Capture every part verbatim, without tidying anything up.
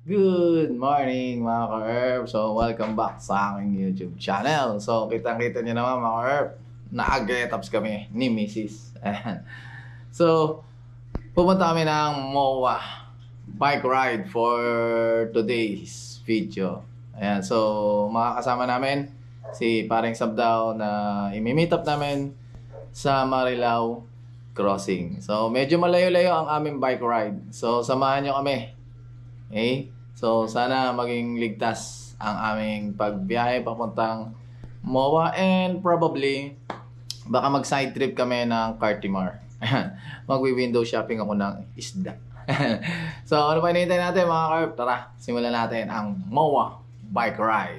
Good morning mga ka-herb. So welcome back sa aking YouTube channel. So kitang-kita nyo naman mga ka-herb, na-get-ups kami ni Missus Ayan. So pupunta kami ng M O A bike ride for today's video. Ayan. So makakasama namin si Paring Sabdaw na imi-meet up namin sa Marilao Crossing. So medyo malayo-layo ang aming bike ride. So samahan nyo kami. Okay? So, sana maging ligtas ang aming pagbiyahe papuntang M O A and probably baka mag-side trip kami ng Cartimar. Magwi-window shopping ako ng isda. So, ano pa hinihintay natin mga karp? Tara, simulan natin ang M O A bike ride.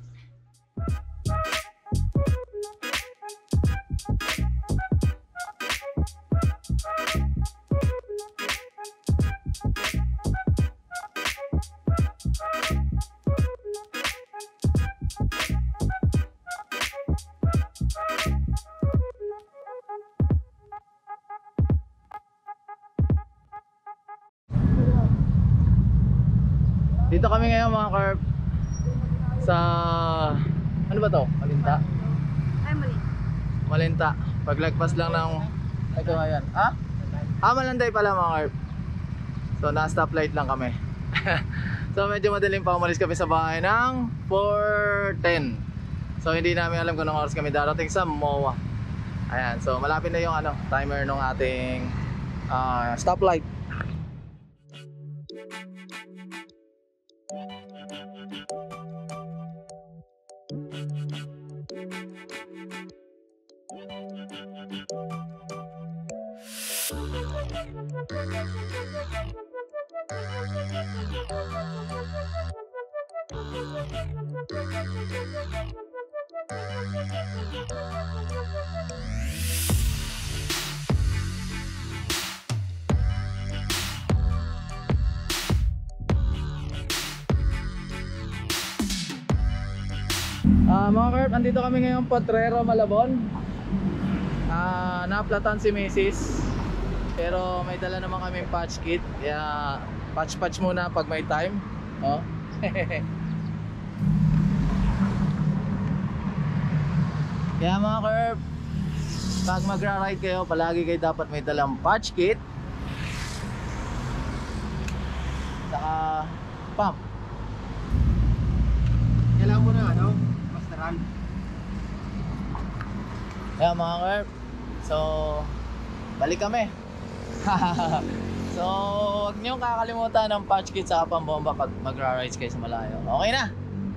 Dito kami ngayon mga karp sa ano ba to? Malinta? Ay, mali. Malinta. Paglagpas lang ng ito ayan. Ah? Ah, Malanday pala mga karp. So, na-stoplight lang kami. So, medyo madaling pa umalis kami sa bahay ng four ten. So, hindi namin alam kung anong oras kami darating sa M O A. Ayan. So, malapit na yung ano, timer ng ating uh, stoplight. Uh, mga karp, andito kami ngayon Potrero, Malabon. uh, Naaplatan si Missus pero may dala naman kaming patch kit. Kaya patch patch muna pag may time. Oh. Kaya mga karp, pag magra-ride kayo, palagi kayo dapat may dalang patch kit saka pump. Kailangan mo na ano? Masteran. Kaya mga karp, so balik kami. So huwag niyong kakalimutan ng patch kit sa pambomba pag magra-rides kayo sa malayo. Okay na?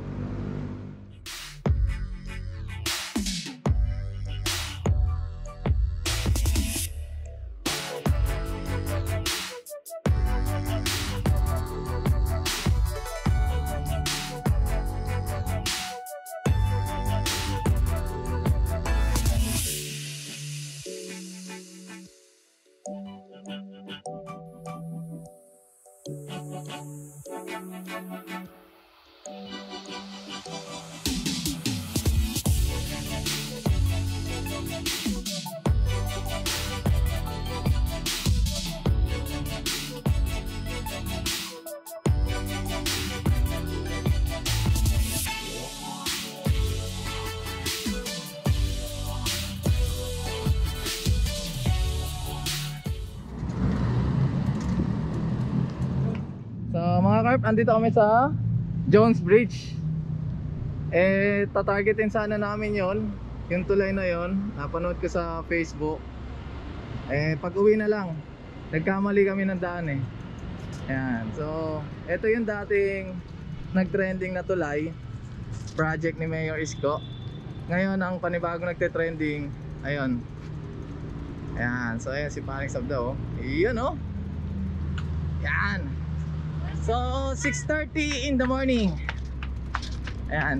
So mga karp, andito kami sa Jones Bridge. Eh, tatargetin sana namin yon, yung tulay na yon. Napanood ko sa Facebook. Eh, pag uwi na lang, nagkamali kami ng daan eh. Ayan, so ito yung dating nagtrending na tulay, project ni Mayor Isko. Ngayon ang panibagong nagte-trending, ayun. Ayan, so ayan si Paring Sabdaw. Iyon oh. Yan. So six thirty in the morning. Ayan.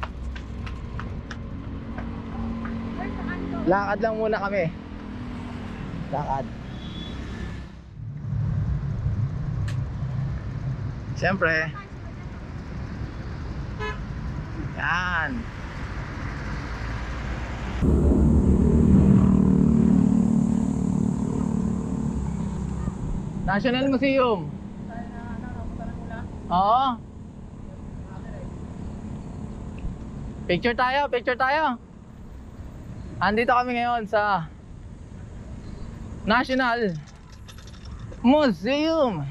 Lakad lang muna kami. Lakad. Siyempre. Yan. National Museum. Oo. Picture tayo, picture tayo. Andito kami ngayon sa National Museum.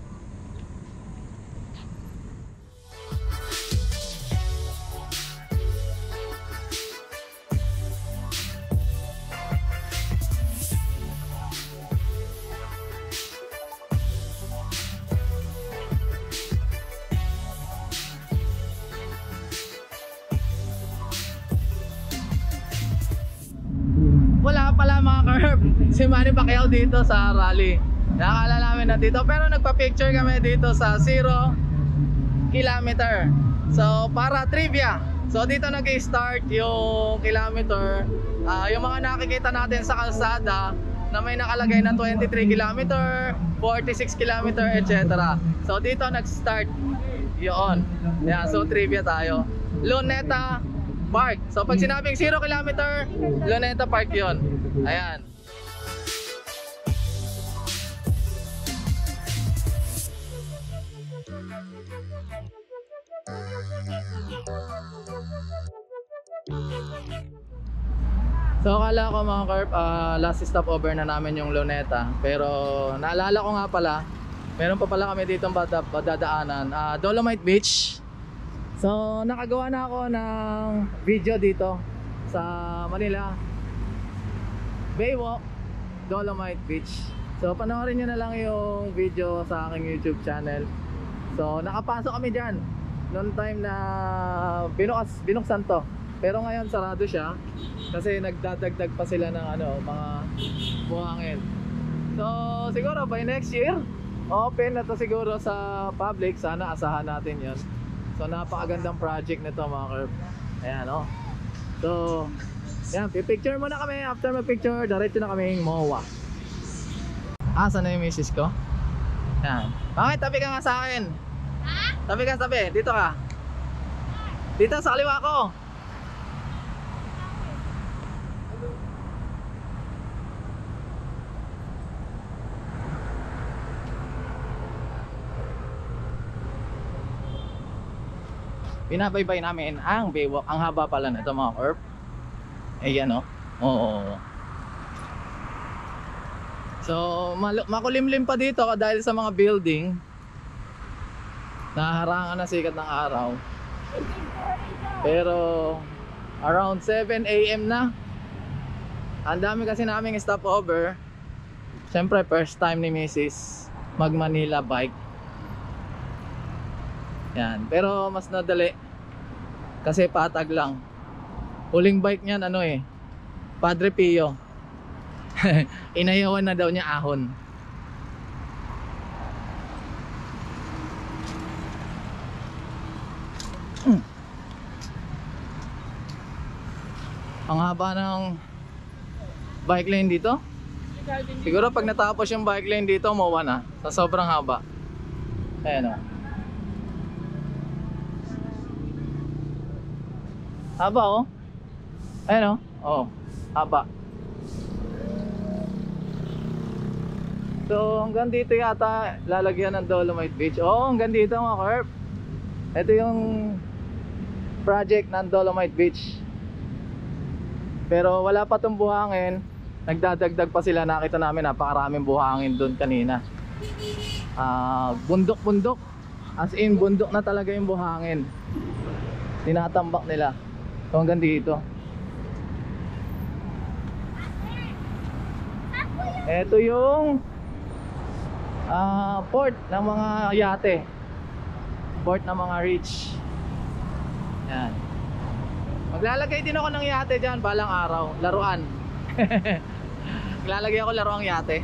Wala pala mga ka-herb si Manny Pacquiao dito sa rally. Nakakala namin na dito, pero nagpa-picture kami dito sa zero kilometer. So para trivia, so dito nag-start yung kilometer, uh, yung mga nakikita natin sa kalsada na may nakalagay na twenty-three kilometer, forty-six kilometer, et cetera. So dito nag-start yun. Yeah, so trivia tayo. Luneta Park. So pag sinabing zero kilometer, Luneta Park yun. Ayan. So akala ko mga Carp, uh, last stop over na namin yung Luneta. Pero naalala ko nga pala, meron pa pala kami ditong dadaanan, uh, Dolomite Beach. So nakagawa na ako ng video dito sa Manila Baywalk, Dolomite Beach. So panoorin nyo na lang yung video sa aking YouTube channel. So nakapasok kami dyan noong time na binukas, binuksan to. Pero ngayon sarado siya kasi nagdadagdag pa sila ng ano, mga buhangin. So siguro by next year open na to siguro sa public. Sana asahan natin yon. So napakagandang project nito mga Carp. Ayan o. Oh. So yan, pipicture muna kami. After mag-picture, diretso na kaming M O A. Ah, saan na yung misis ko? Yan. Bakit? Tabi ka nga sa akin. Ha? Tabi ka, tabi. Dito ka. Dito sa kaliwa ko. Binabaybay namin ang Baywalk. Ang haba pala na ito mga Carp. Ayan o. Oo. So makulimlim pa dito dahil sa mga building. Naharangan na sikat ng araw. Pero around seven A M na. Ang dami kasi naming stopover. Siyempre first time ni Missus mag Manila bike. Yan, pero mas nadali kasi patag lang. Huling bike niyan ano eh, Padre Pio. Inayawan na daw niya ahon. Hmm. Ang haba ng bike lane dito. Siguro pag natapos yung bike lane dito, mawa na sa sobrang haba. Ayan o. Haba oh. Ayan oh. Oh, haba. So hanggang dito yata lalagyan ng Dolomite Beach. Oh, hanggang dito mga Carp. Ito yung project ng Dolomite Beach. Pero wala pa tong buhangin. Nagdadagdag pa sila. Nakita namin napakaraming buhangin doon kanina. uh, Bundok-bundok. As in bundok na talaga yung buhangin. Tinatambak nila. So hanggang dito. Ito yung uh, port ng mga yate. Port ng mga rich. Yan. Maglalagay din ako ng yate dyan balang araw. Laruan. Maglalagay ako laruang yate.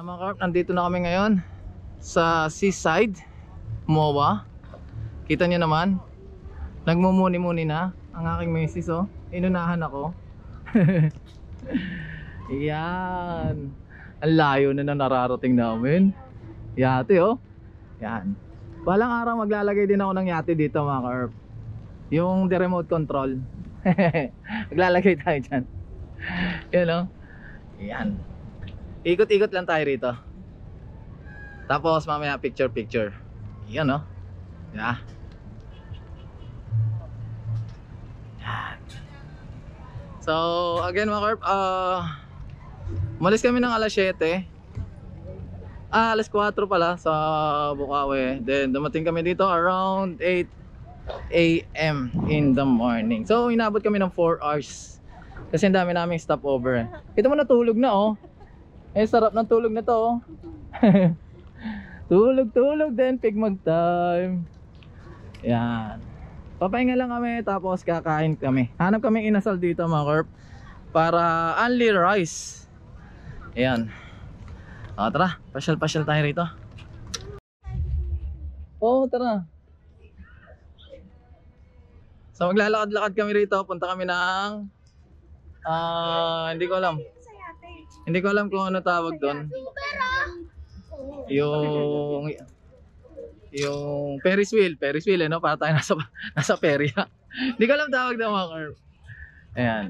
mga karp, nandito na kami ngayon sa seaside, MOA. Kita nyo naman, nagmumuni-muni na ang aking misis, oh. Inunahan ako. Yan. Ang layo na na nararating namin. Yate, oh. Yan. Balang araw maglalagay din ako ng yate dito, mga karp. Yung the remote control. Maglalagay tayo dyan. Yan, oh. Yan. Ikot-ikot lang tayo rito. Tapos mamaya picture-picture. Yan, oh. Yeah. Yan. So, again mga karp, uh, umalis kami ng alas siyete. Ah, alas kwatro pala sa Bukawi. Then dumating kami dito around eight A M in the morning. So, inabot kami ng four hours. Kasi ang dami naming stopover. Kita mo, natulog na, oh. Eh, sarap ng tulog na to, oh. Tulog, tulog din, pigmag time. Yan. Papahinga lang kami, tapos kakain kami. Hanap kami inasal dito, mga karp, para only rice. Ayan. O, tara, pasyal-pasyal tayo rito. Oo, tara. So, maglalakad-lakad kami rito. Punta kami ng Ah, uh, hindi ko alam. Hindi ko alam kung ano tawag doon. Yung yung Ferris wheel, Ferris wheel, eh, no? Para tayo nasa nasa perya. Hindi ko alam tawag ng mga karp. Ayan.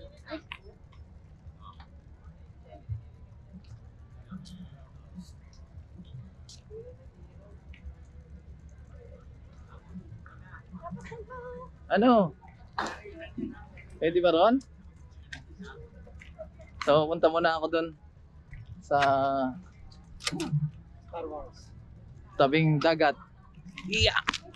Ano? Pwede ba ron? So, punta muna ako dun sa tabing dagat. Yeah.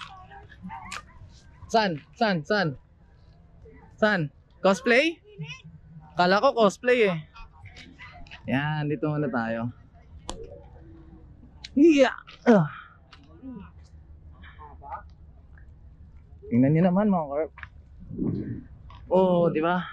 San? San? San? San? Cosplay? Kala ko cosplay eh. Yan, dito muna tayo. Yeah. Uh. Tingnan niyo naman mga karp. Oh, di ba?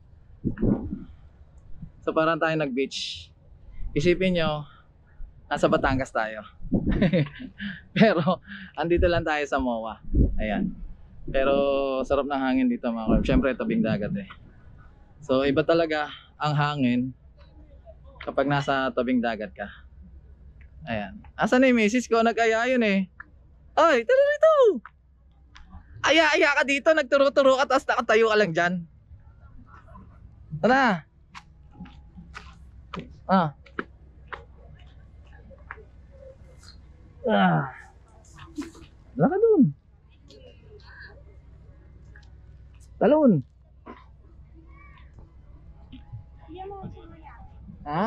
So parang tayo nag-beach. Isipin nyo, nasa Batangas tayo. Pero andito lang tayo sa MOA. Ayan. Pero sarap ng hangin dito, mga karp. Siyempre tabing dagat eh. So iba talaga ang hangin kapag nasa tabing dagat ka. Ayan. Asan na yung misis ko? Nag-aya yun eh. Ay, tara rito! Aya-aya ka dito, nagturo-turo ka, tapos nakatayo ka lang dyan. Tara! Ah. Ah. Wala ka dun. Talon. Ha?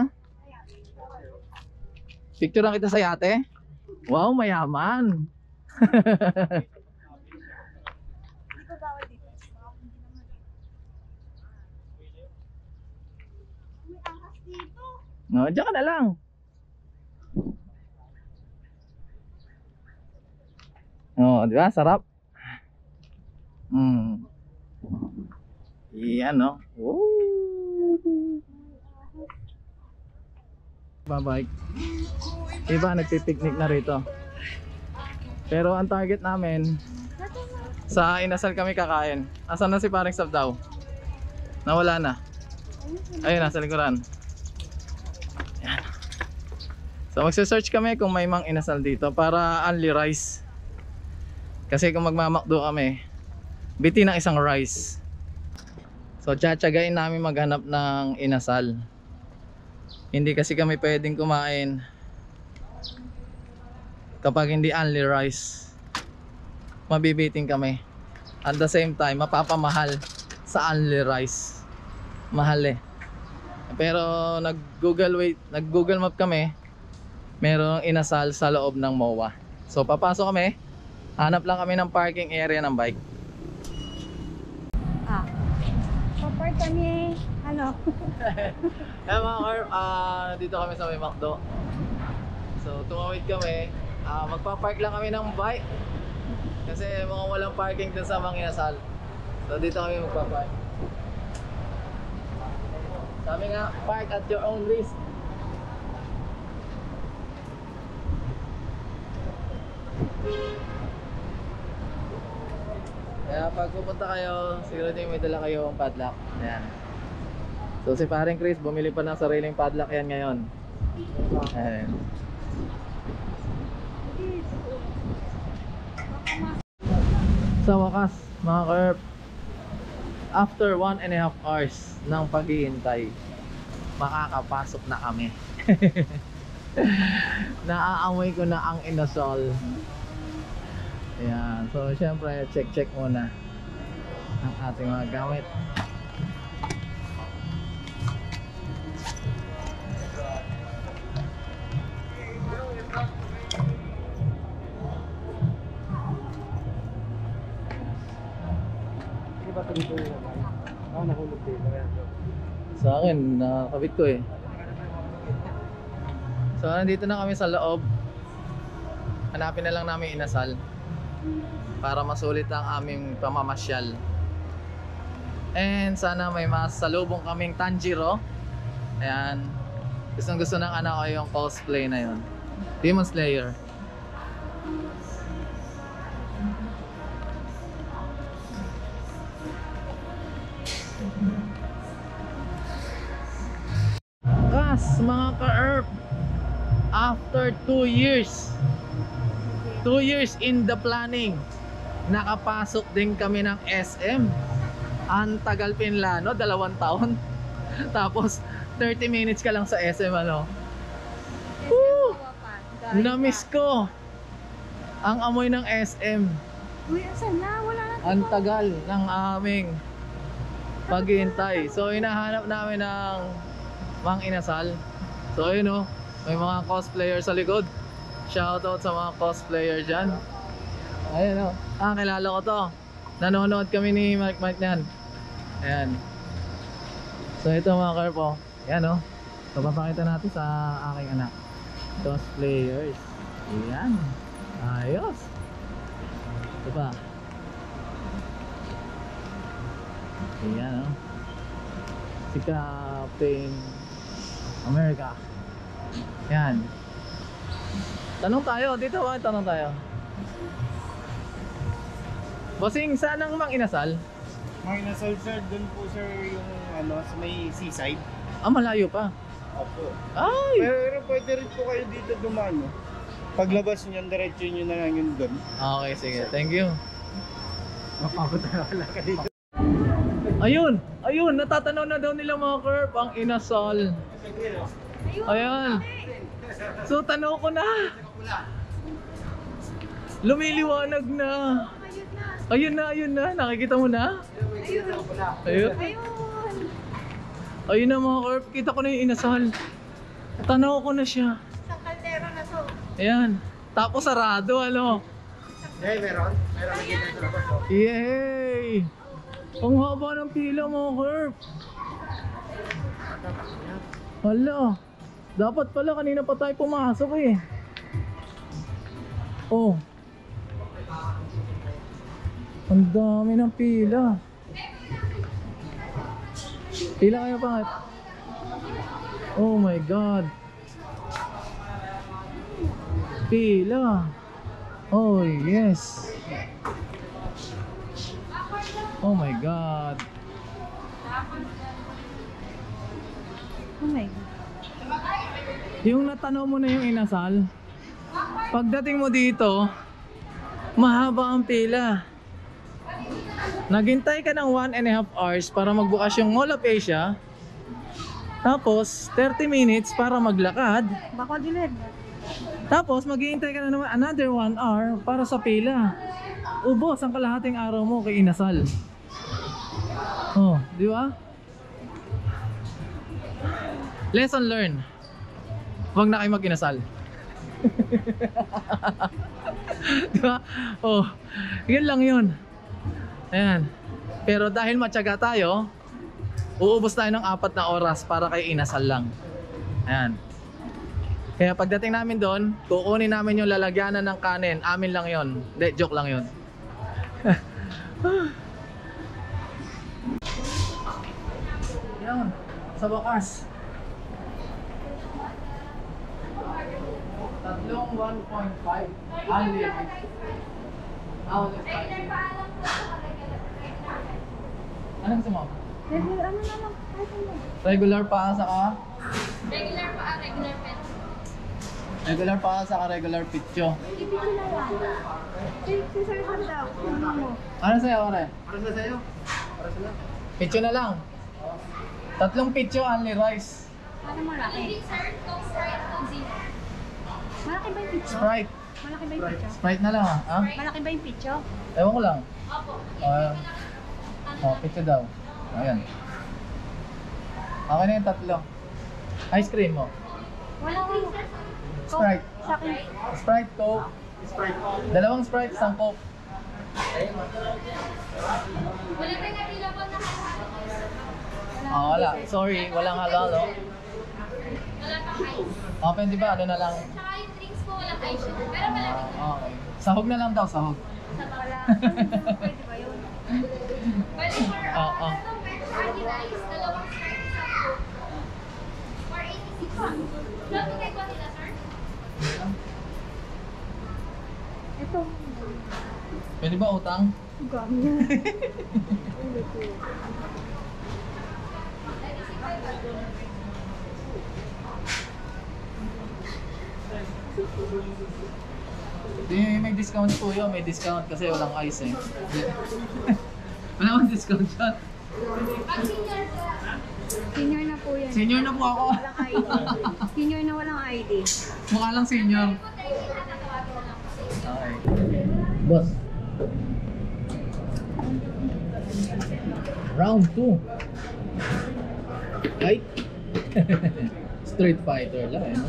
Picture lang kita sa yate? Wow, mayaman. No, diyan ka na lang. Oh, di ba? Sarap. Hmm. Iyan, no? Woo! Babike. Iba nagpipiknik na rito. Pero ang target namin, sa inasal kami kakain. Asan na si paring Sab daw? Nawala na. Ayun, nasa likuran. Yan. So magse-search kami kung may mang inasal dito para only rice. Kasi kung magmamakdo kami, biti ng isang rice. So tsatsagain namin maghanap ng inasal. Hindi kasi kami pwedeng kumain kapag hindi only rice. Mabibiting kami. At the same time, mapapamahal sa only rice. Mahal eh. Pero nag Google wait, nag Google Map kami. Merong inasal sa loob ng MOA. So papasok kami. Hanap lang kami ng parking area ng bike. Ah. Papark kami. Ano? Eh mga karp, uh, dito kami sa may McDo. So tumawid kami. Uh, magpapark lang kami ng bike. Kasi mukhang walang parking dun sa mga inasal. So dito kami magpapark. Sabi nga, park at your own risk. Kaya pag pupunta kayo, siguro din may dala kayong padlock. Ayan. So si paring Chris, bumili pa ng sariling padlock yan ngayon. Ayan. Sa wakas, mga ka-herb, after one and a half hours ng paghihintay, makakapasok na kami. Naaamoy ko na ang inasal. Ayan, so syempre check check muna ang ating mga gamit. Ba ito dito yung naman? Ah, nahulog dito. Sa akin, nakakabit ko eh. So nandito na kami sa loob. Hanapin na lang namin inasal para masulit ang aming pamamasyal. And sana may masalubong kaming Tanjiro. Ayan. Gustong gusto ng anak ko yung cosplay na yun. Demon Slayer. Kas, mga ka-herb, after two years two years in the planning, nakapasok din kami ng S M. Ang tagal pinlano, dalawang taon. Tapos thirty minutes ka lang sa S M, ano. Woo! Na-miss ko ang amoy ng S M. Uy, asan na? Wala na. Ang tagal ng aming paghihintay. So hinahanap namin ng Mang Inasal. So ayun o, may mga cosplayer sa likod. Shoutout sa mga cosplayer dyan. Ayun o, ah, kilala ko to. Nanonood kami ni Mike Mike nyan. Ayan. So ito mga karpo, ayan o, so papakita natin sa aking anak. Cosplayers. Ayan. Ayos. Ito pa. Ayan o, si Captain America. Yan. Tanong tayo, dito ba? Tanong tayo. Bossing, saan ang Mang Inasal? Mang Inasal, sir, dun po sir yung ano, sa may seaside. Ah, malayo pa. Opo. Ay! Pero pwede rin po kayo dito dumaan. No? Paglabas nyo, diretso nyo na lang yun dun. Okay, sige. Thank you. Mapagod na wala ka dito. Ayun! Ayun! Natatanaw na daw nila mga Kerp ang Inasal. Ayan. So, tanaw ko na. Lumiliwanag na. Ayun na, ayun na. Nakikita mo na? Ayun. Ayun na mga Kerp. Kita ko na yung Inasal. Tanaw ko na siya. Sa kaldero na to. Ayan. Tapos sarado, ano? Eh, meron. Meron na dito sa labas po. Yay! Ang haba ng pila mga Kerp. Hala. Dapat pala kanina pa tayo pumasok eh. Oh. Ang dami ng pila. Pila kayo pangat. Oh my God. Pila. Oh yes. Oh my God. Oh my God. Yung natanaw mo na yung Inasal, pagdating mo dito, mahaba ang pila. Naghintay ka ng one and a half hours para magbukas yung Mall of Asia. Tapos, thirty minutes para maglakad. Bako dilid. Tapos, maghihintay ka na naman another one hour para sa pila. Ubos ang kalahating araw mo kay Inasal. Oh, di ba? Lesson learned. Huwag na kayo mag-inasal. Diba? Oh, yun lang yun. Ayan. Pero dahil matyaga tayo, uubos tayo ng apat na oras para kay inasal lang. Ayan. Kaya pagdating namin doon, kukunin namin yung lalagyanan ng kanin. Amin lang yun. Hindi, joke lang yun. Yan. Sa wakas. Tatlong one point five. Only. Ah, wala spicy. Anong gusto mo? Regular, ano na lang, kahit ano. Regular pa sa ka? Regular pa, ah, regular pet. Regular pa sa ka regular pitcho. Ibig ko na lang. Si, si Sir Sam daw, ano mo? Ano sa'yo, Ore? Para sa sa'yo? Para sa lang. Pitcho na lang. Tatlong pitcho, only rice. Ano malaki? Hindi, sir. Coke Sprite, Coke Zero. Malaki ba yung picture? Sprite. Malaki ba yung picture? Sprite na lang, ha? Malaki ba yung picture? Ewan ko lang. Opo. Ah, oh, pitcho daw. Ayan. Okay na yung tatlo. Ice cream mo. Wala ko. Sprite. Sa akin. Sprite, Coke. Sprite. Dalawang Sprite, isang Coke. Wala tayong available na halo-halo. Ah, wala. Sorry, walang halo-halo. Wala pang ice. Ah, pwede ba? Ano na lang? Tsaka yung drinks po, walang ice sugar. Pero malamig. Ah, okay. Sahog na lang daw, sahog. Sa Wala. bawala. Pwede ba yun? Bali for Ah, uh, ah. tatlong veg only rice, dalawang Sprite, isang Coke. four eighty-six. Love to take one nila, sir? Ito. Pwede ba utang? Gami yan. Ulo ko. Di, may discount po yun. May discount kasi walang ice eh. Wala akong discount dyan. Pag senior ka, Senior na po yan. Senior na po ako. Walang I D. Senior na walang I D. Mukha lang senior. po tayo tatawagin na lang po sa inyo. Okay. Boss. Round two. Fight. Street Fighter lang eh. No?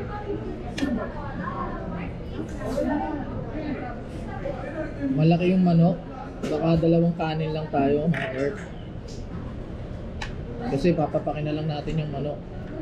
Malaki yung manok. Baka dalawang kanin lang tayo, mga Earth. Kasi papapakin na lang natin yung manok.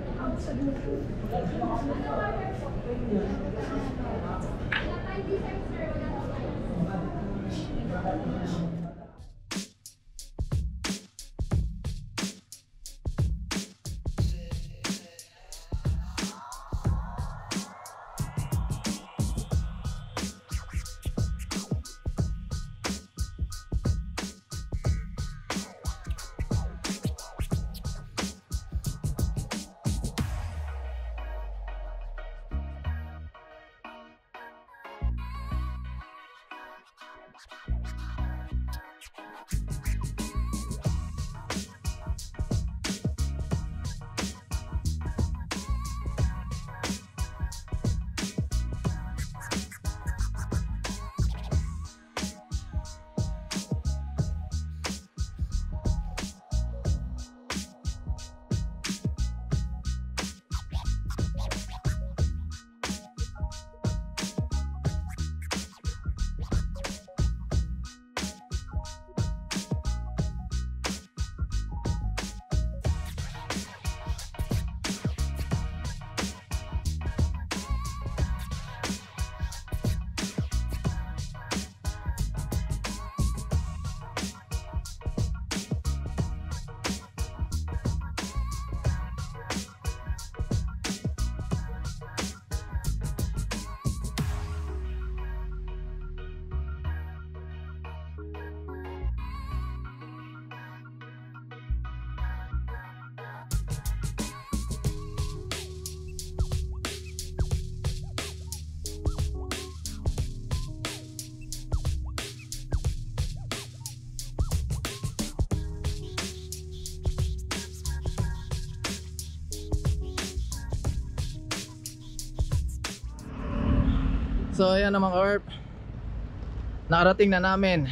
So ayan naman Orp, nakarating na namin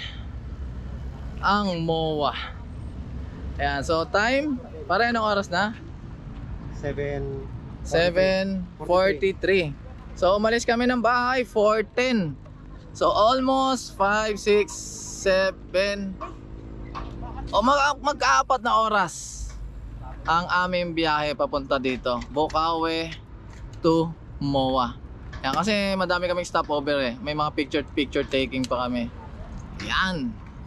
ang M O A. Ayan, so time, para anong oras na? seven seven forty-three. So umalis kami ng bahay four ten. So almost five, six, seven o mag mag-aapat na oras ang aming biyahe papunta dito, Bocaue to M O A. Yan, kasi madami kaming stopover eh. May mga picture picture taking pa kami. Yan.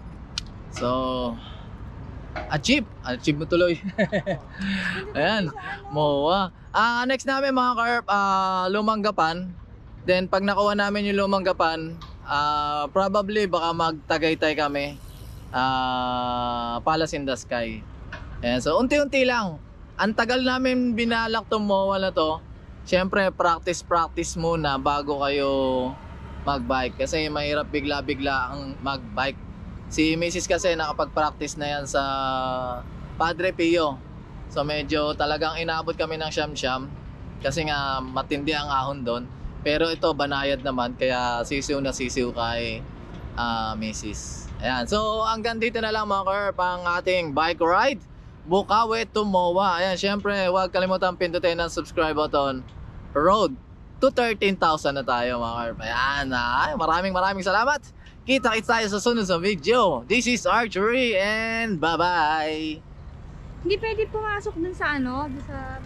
So achieve, achieve mo tuloy. Ayan, M O A. Ah, next namin mga karp, ah, Lumanggapan. Then pag nakuha namin yung lumang gapan, ah, probably baka magtagaytay kami. Ah, Palace in the Sky. Ayan, so unti-unti lang. Ang tagal namin binalak tong MOA na to. Siyempre, practice-practice muna bago kayo mag-bike. Kasi mahirap bigla-bigla ang mag-bike. Si Missus kasi nakapag-practice na yan sa Padre Pio. So medyo talagang inabot kami ng siyam-siyam. Kasi nga matindi ang ahon doon. Pero ito banayad naman, kaya sisiw na sisiw kay uh, Missus Ayan, so hanggang dito na lang mga Kerp ang ating bike ride Bukawi to MOA. Ayan, syempre huwag kalimutan pindutin ang subscribe button. Road to thirteen thousand na tayo mga Kerp. Ayan, ay, maraming maraming salamat. Kita-kits tayo sa sunod sa video. This is Archery and bye bye. Hindi pwede pumasok dun sa ano, dun sa